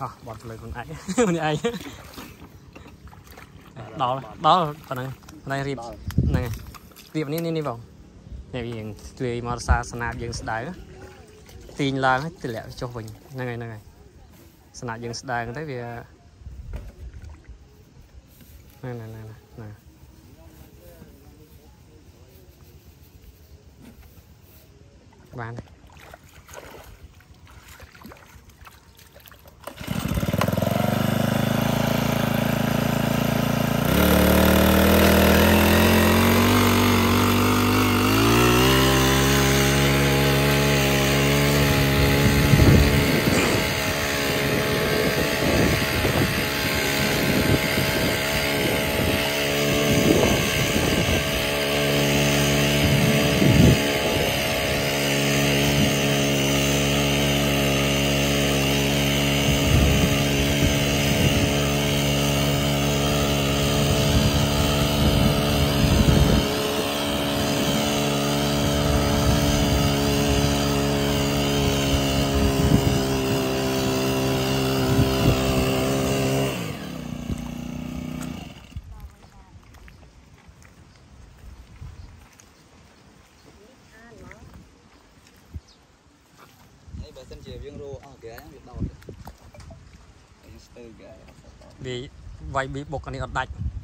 bọt lời con ấy con ấy đó phần này rịp này rịp ní vào này hiện tùy mà xa sạp dương đài tin là hết từ lẹo cho mình này sạp dương đài thấy vì này bạn này vì vậy bị buộc anh đi ở đạch